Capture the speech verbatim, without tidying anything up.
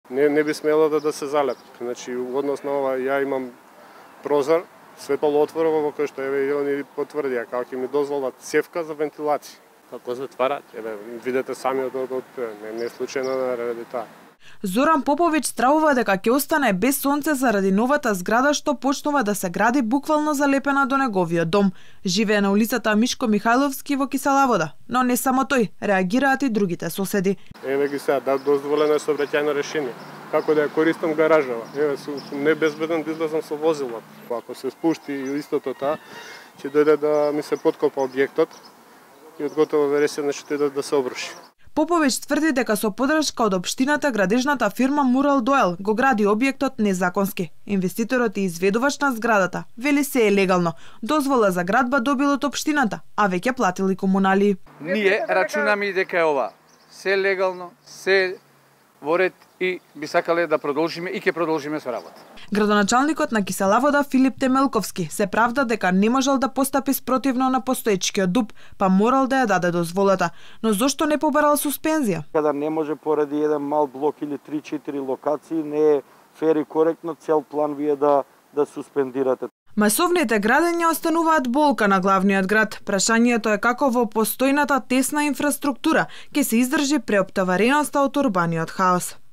Не, не би смело да, да се залепи. Значи, у однос на ова, ја имам прозор, светло отворено во кој што еве и они потврдија како ќе ми дозволат цевка за вентилација. Како затварат, еве видете сами од од, од не, не случајно да ради таа. Зоран Поповиќ стравува дека ќе остане без сонце заради новата зграда што почнува да се гради буквално залепена до неговиот дом. Живее на улицата Мишко Михајловски во Кисела Вода, но не само тој, реагираат и другите соседи. Еве ги сега, да дозволено е сообраќајно решение. Како да ја користам гаражава. Еве сум небезбеден да излезам со возило. Ако се спушти и истото таа, ќе дојде да ми се подкопа објектот и од готова вересија ќе дојде да се обруши. Поповиќ тврди дека со подршка од општината градежната фирма Мурал Доел го гради објектот незаконски. Инвеститорот и изведувач на зградата вели се е легално. Дозвола за градба добил од општината, а веќе платили комуналии. Ние рачунаме дека е ова се легално, се во ред и би сакале да продолжиме и ќе продолжиме со работа. Градоначалникот на Кисела Вода Филип Темелковски се правда дека не можел да постапи спротивно на постоечкиот ДУП, па морал да ја даде дозволата. Но зошто не побарал суспензија? Када не може поради еден мал блок или три-четири локации, не е фер и коректно цел план вие да да суспендирате. Масовните градења остануваат болка на главниот град. Прашањето е како во постојната тесна инфраструктура ќе се издржи преоптовареноста од урбаниот хаос.